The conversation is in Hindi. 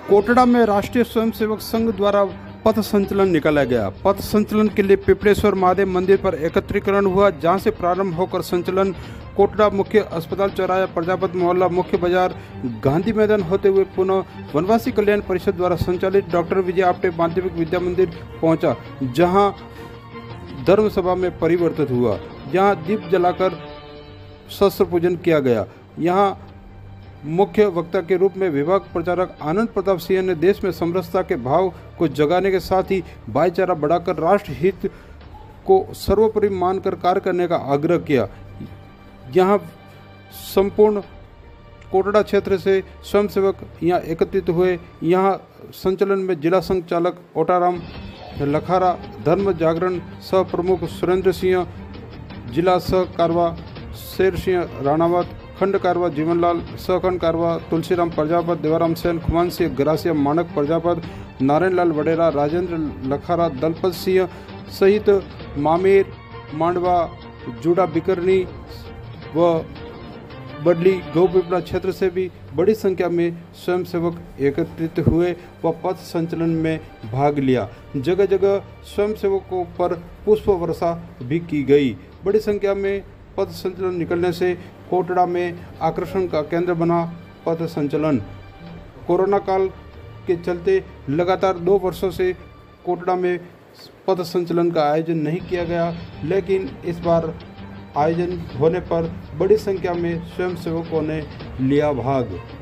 कोटड़ा में राष्ट्रीय स्वयंसेवक संघ द्वारा पथ संचलन निकाला गया। पथ संचलन के लिए पिपड़ेश्वर महादेव मंदिर पर एकत्रीकरण हुआ, जहां से प्रारंभ होकर संचलन कोटड़ा मुख्य अस्पताल चौराहा, प्रजापति मोहल्ला, मुख्य बाजार, गांधी मैदान होते हुए पुनः वनवासी कल्याण परिषद द्वारा संचालित डॉक्टर विजय आपटे माध्यमिक विद्या मंदिर पहुंचा, जहां धर्म सभा में परिवर्तित हुआ, जहां दीप जलाकर शस्त्र पूजन किया गया। यहां मुख्य वक्ता के रूप में विभाग प्रचारक आनंद प्रताप सिंह ने देश में समरसता के भाव को जगाने के साथ ही भाईचारा बढ़ाकर राष्ट्र हित को सर्वोपरि मानकर कार्य करने का आग्रह किया। यहां संपूर्ण कोटड़ा क्षेत्र से स्वयंसेवक यहां एकत्रित हुए। यहां संचलन में जिला संघ चालक ओटाराम लखारा, धर्म जागरण सह प्रमुख सुरेंद्र सिंह, जिला सह कारवा शेर सिंह राणावत, खंड कारवा जीवनलाल, सहखंड कारवा तुलसीराम प्रजापत, देवाराम सेन, खुमान सिंह ग्रासिया, मानक प्रजापत, नारायण लाल वडेरा, राजेंद्र लखारा, दलपत सिंह सहित मामेर, मांडवा, जुड़ा बिकरनी व बडली गौपिपला क्षेत्र से भी बड़ी संख्या में स्वयंसेवक एकत्रित हुए व पथ संचलन में भाग लिया। जगह जगह स्वयंसेवकों पर पुष्प वर्षा भी की गई। बड़ी संख्या में पथ संचलन निकलने से कोटड़ा में आकर्षण का केंद्र बना पथ संचलन। कोरोना काल के चलते लगातार 2 वर्षों से कोटड़ा में पथ संचलन का आयोजन नहीं किया गया, लेकिन इस बार आयोजन होने पर बड़ी संख्या में स्वयंसेवकों ने लिया भाग।